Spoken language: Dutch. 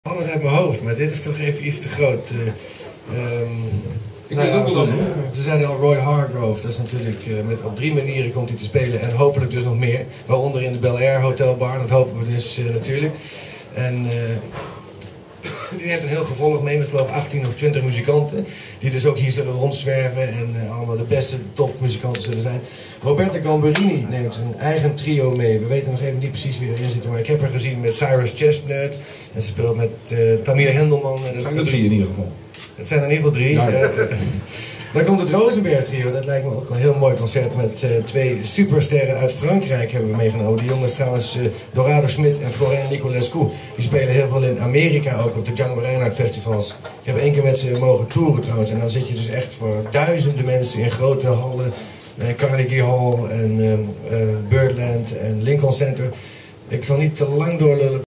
Alles uit mijn hoofd, maar dit is toch even iets te groot. Ze zeiden al Roy Hargrove, dat is natuurlijk, op 3 manieren komt hij te spelen en hopelijk dus nog meer. Waaronder in de Bel Air Hotel Bar, dat hopen we dus natuurlijk. En die heeft een heel gevolg mee met geloof 18 of 20 muzikanten. Die dus ook hier zullen rondzwerven en allemaal de beste topmuzikanten zullen zijn. Roberta Gamberini neemt een eigen trio mee. We weten nog even niet precies wie erin zit, maar ik heb haar gezien met Cyrus Chestnut. En ze speelt met Tamir Hendelman. Dat zijn er 3 in ieder geval. Het zijn er in ieder geval 3. Ja. Dan komt het Rosenberg trio. Dat lijkt me ook een heel mooi concert met 2 supersterren uit Frankrijk hebben we meegenomen. Die jongens trouwens, Dorado Smit en Florent Nicolescu. Die spelen heel veel in Amerika ook op de Django Reinhardt festivals. Ik heb 1 keer met ze mogen toeren trouwens. En dan zit je dus echt voor duizenden mensen in grote hallen. Carnegie Hall en Birdland en Lincoln Center. Ik zal niet te lang doorlullen.